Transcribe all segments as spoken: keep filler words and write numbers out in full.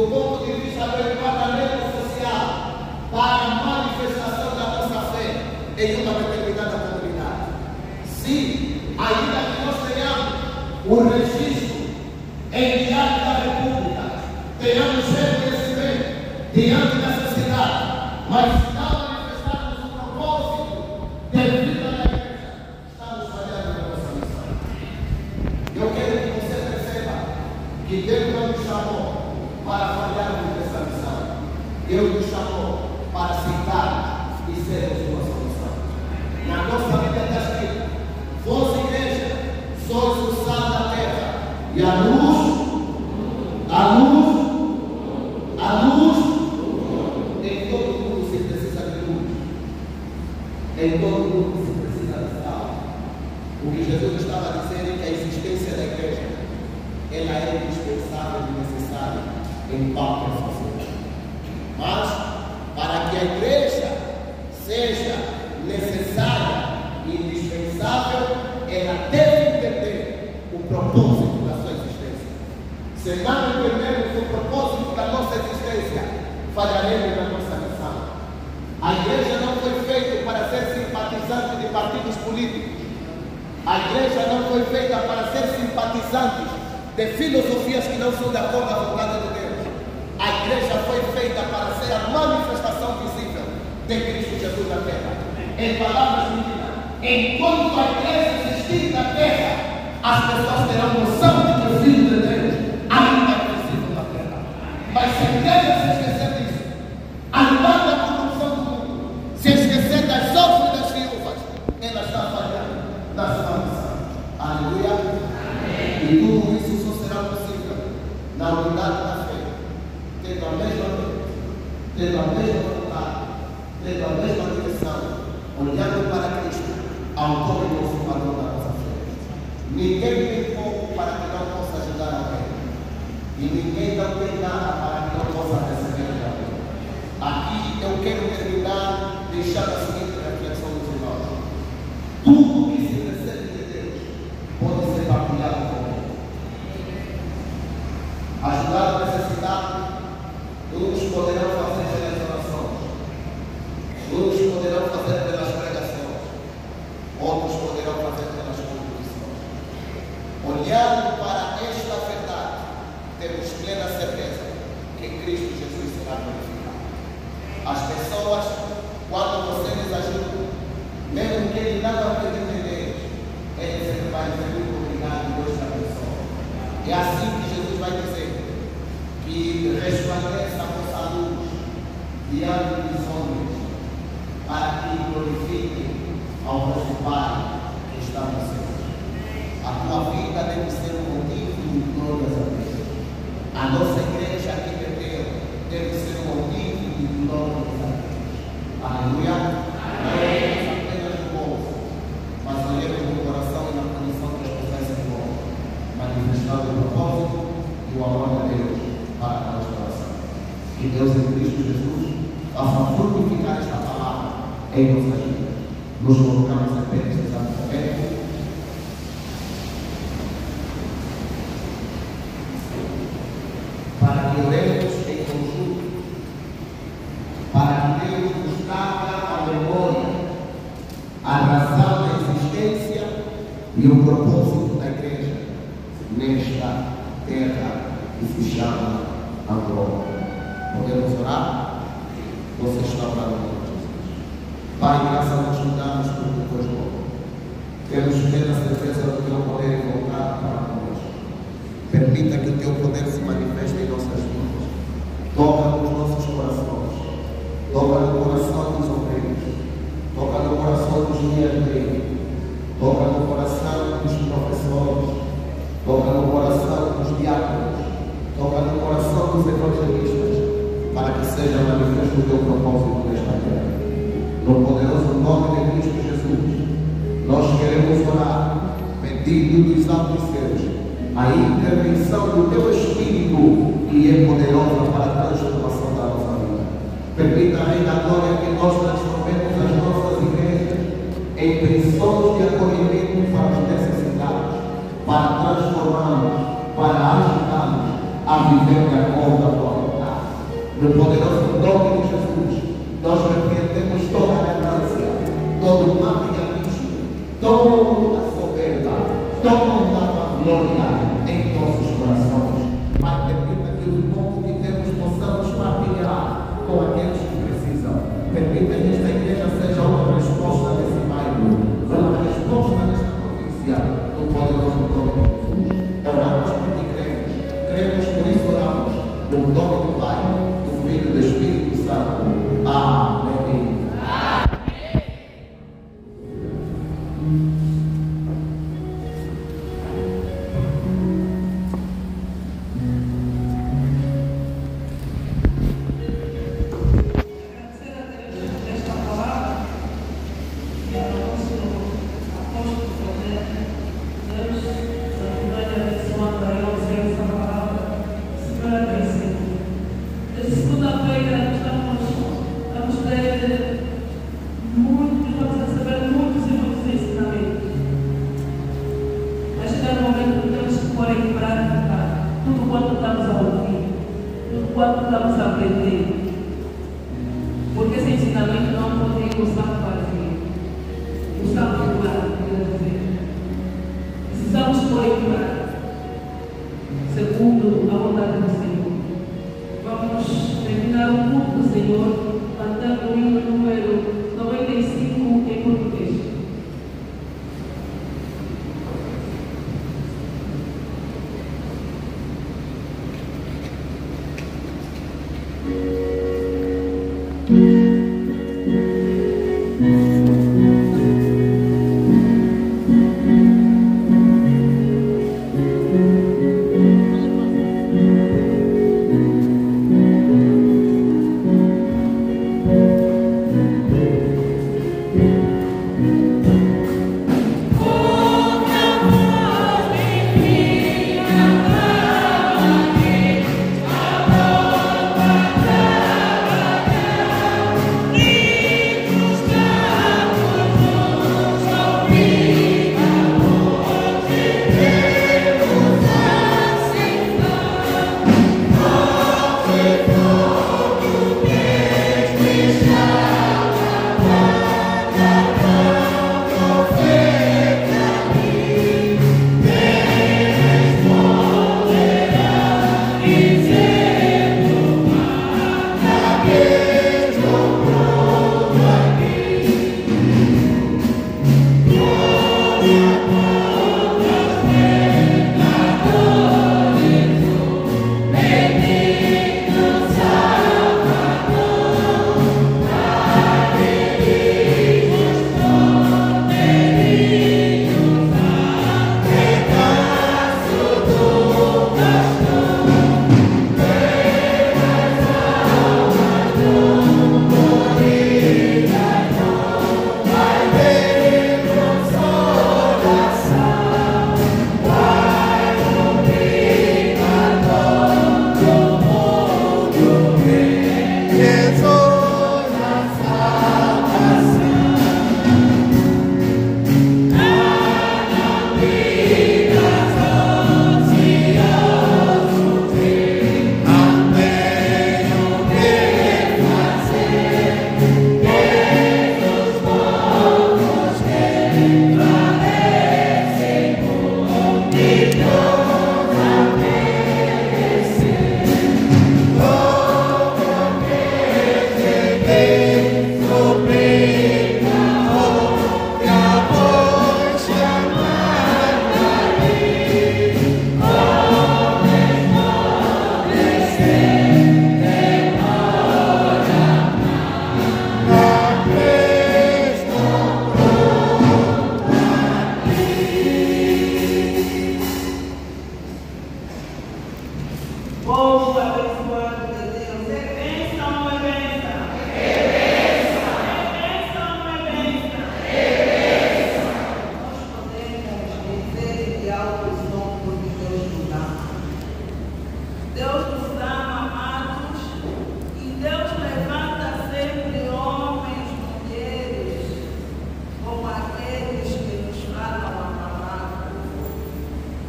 do ponto de vista do enquadramento social, para a manifestação da nossa fé em uma determinada comunidade. Se, ainda que nós tenhamos o registro em diante da República, tenhamos reconhecimento diante da sociedade, mas se não manifestarmos o propósito de vida da igreja, estamos falhando na nossa missão. Eu quero que você perceba que Deus não nos chamou para falharmos nessa missão. Deus nos chamou para aceitar e sermos uma solução. Na nossa Bíblia está escrito: vós, igreja, sois o sal da terra, e a luz, a luz, a luz, em todo mundo se precisa de luz, em todo mundo se precisa de sal. O que Jesus estava a dizer é que a existência da igreja, ela é indispensável e necessária em qualquer sociedade. Mas, para que a igreja seja necessária e indispensável, ela deve entender o propósito da sua existência. Se não entendermos o propósito da nossa existência, falharemos na nossa missão. A igreja não foi feita para ser simpatizante de partidos políticos. A igreja não foi feita para ser simpatizante de filosofias que não são de acordo com a vontade de Deus. A igreja foi feita para ser a manifestação visível de Cristo Jesus na terra. Em palavras mínimas, enquanto a igreja existir na terra, as pessoas terão noção de que o Filho de Deus ainda é visível na terra. Mas se a igreja se esquecer disso, andar na corrupção do mundo, se esquecer das obras das viúvas, ela está falhando na sua missão. Aleluia. Amém. E tudo isso só será possível na unidade da fé, tendo a mesma mente, tendo a mesma vontade, tendo a mesma direção, olhando para Cristo, autor e consumador da nossa fé. Ninguém tem pouco para que não possa ajudar alguém, e ninguém não tem nada para que não possa receber de alguém. Aqui eu quero terminar deixando a seguinte reflexão dos irmãos: tudo que se recebe de Deus pode ser partilhado com Ele. Ajudar o necessitado, uns poderão fazer pelas orações, uns poderão fazer pelas pregações, outros poderão fazer pelas contribuições. Olhando para esta verdade, temos plena certeza que Cristo Jesus será glorificado. As pessoas, quando você les ajuda, mesmo que ele não acredite em Deus, ele sempre vai dizer muito obrigado, Deus te abençoe. É assim que Jesus vai dizer: que resplandeça a vossa luz diante dos homens, para que glorifiquem ao vosso Pai que está no céu. A tua vida deve ser um motivo de glórias a Deus. A nossa igreja aqui de Deus deve ser um motivo de glórias a Deus. Aleluia. Amém. Não apenas no bolso, mas olhemos no coração e na condição que as pessoas se encontram, manifestando o propósito e o amor de Deus para a nossa coração. Que Deus em Cristo Jesus faça frutificar esta palavra em nossas vidas. Nos colocamos em pé neste exato momento. Para que oremos em conjunto, para que Deus nos traga à memória a razão da existência e o propósito da igreja nesta terra que se chama Angola. Podemos orar? Você está orando com Jesus. Pai, graças a Deus te damos por tu és bom. Temos plena certeza do teu poder e vontade para conosco. Permita que o teu poder se manifeste em nossas vidas. Toca nos nossos corações. Toca no coração dos obreiros. Toca no coração dos guias dele. Toca no coração dos professores. Toca no coração dos diáconos. Toca no coração dos evangelistas, para que seja manifesto o teu propósito nesta terra. No poderoso nome de Cristo Jesus, nós queremos orar, pedindo dos altos céus a intervenção do teu Espírito, que é poderosa para a transformação da nossa vida. Permita, Rei da Glória, que nós transformemos as nossas igrejas em pensões de acolhimento para os necessitados, para transformarmos, para ajudarmos a viver de acordo com a tua vontade. No poderoso nome de Jesus, nós repreendemos toda a ganância, todo o materialismo, toda a soberba, toda a glória em nossos corações. Mas permita que os dons que temos possamos partilhar com aqueles que precisam. Permita que esta igreja seja uma resposta nesse bairro, uma resposta nesta província, no poderoso nome de Jesus. Oramos porque cremos, cremos por isso oramos, no nome do Pai, do Filho e do Espírito Santo. Amém.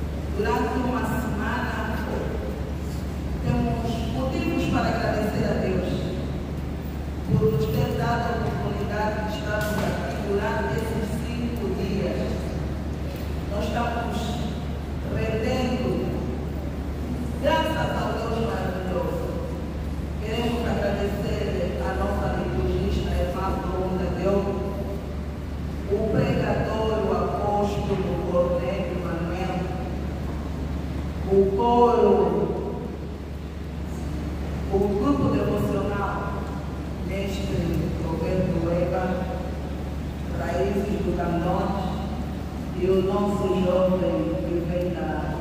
Durante uma semana, temos motivos para agradecer a Deus. dado a oportunidade de estarmos aqui durante esses cinco dias. Nós estamos retendo, graças ao Deus maravilhoso. Queremos agradecer a nossa liturgista, irmã Bruna Deu, o pregador, o apóstolo Cornélio Manuel, o coro, o grupo devocional, mestre Roberto Weber, Raízes do Caminhões, e o nosso jovem que vem da